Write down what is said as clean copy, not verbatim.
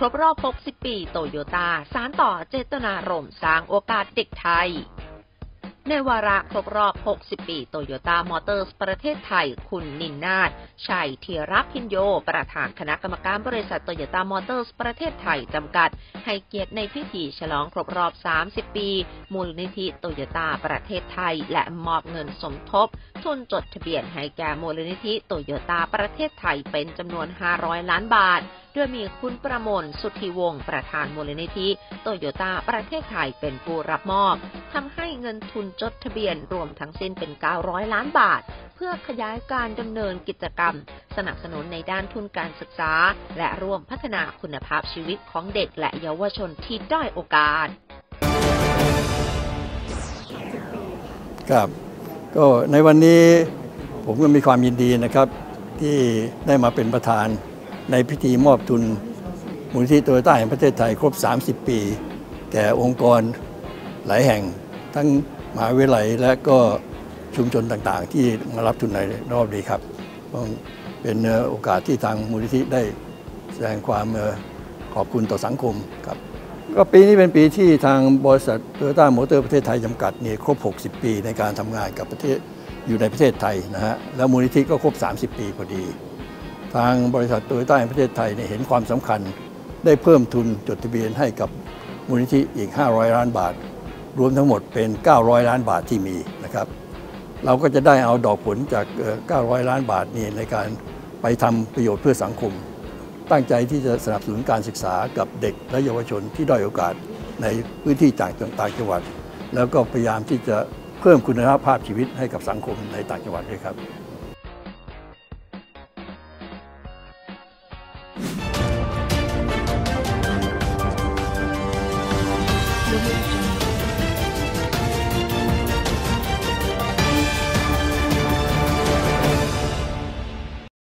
ครบรอบ 60 ปีโตโยต้าสานต่อเจตนารมณ์สร้างโอกาสเด็กไทยในวาระครบรอบ 60 ปีโตโยต้ามอเตอร์สประเทศไทยคุณนินนาถ ชัยธีรพิญโยประธานคณะกรรมการบริษัทโตโยต้ามอเตอร์สประเทศไทยจำกัดให้เกียรติในพิธีฉลองครบรอบ 30 ปีมูลนิธิโตโยต้าประเทศไทยและมอบเงินสมทบทุนจดทะเบียนให้แก่มูลนิธิโตโยต้าประเทศไทยเป็นจำนวน 500 ล้านบาทโดยมีคุณประมวลสุทธิวงศ์ประธานมูลนิธิโตโยต้าประเทศไทยเป็นผู้รับมอบทำให้เงินทุนจดทะเบียนรวมทั้งสิ้นเป็น 900 ล้านบาทเพื่อขยายการดำเนินกิจกรรมสนับสนุนในด้านทุนการศึกษาและร่วมพัฒนาคุณภาพชีวิตของเด็กและเยาวชนที่ด้อยโอกาสครับก็ในวันนี้ผมก็มีความยินดีนะครับที่ได้มาเป็นประธานในพิธีมอบทุนมูลนิธิโตโยต้าแห่งประเทศไทยครบ 30 ปีแก่องค์กรหลายแห่งทั้งมหาวิทยาลัยและก็ชุมชนต่างๆที่มารับทุนในรอบนี้ครับเป็นโอกาสที่ทางมูลนิธิได้แสดงความขอบคุณต่อสังคมครับก็ปีนี้เป็นปีที่ทางบริษัทโตโยต้ามอเตอร์ประเทศไทยจำกัดนี่ครบ 60 ปีในการทำงานกับประเทศอยู่ในประเทศไทยนะฮะแล้วมูลนิธิก็ครบ 30 ปีพอดีทางบริษัทโตโยต้าแห่งประเทศไทยเห็นความสำคัญได้เพิ่มทุนจดทะเบียนให้กับมูลนิธิอีก 500 ล้านบาทรวมทั้งหมดเป็น 900 ล้านบาทที่มีนะครับเราก็จะได้เอาดอกผลจาก 900 ล้านบาทนี้ในการไปทำประโยชน์เพื่อสังคมตั้งใจที่จะสนับสนุนการศึกษากับเด็กและเยาวชนที่ด้อยโอกาสในพื้นที่ต่างจังหวัดแล้วก็พยายามที่จะเพิ่มคุณภาพชีวิตให้กับสังคมในต่างจังหวัดด้วยครับ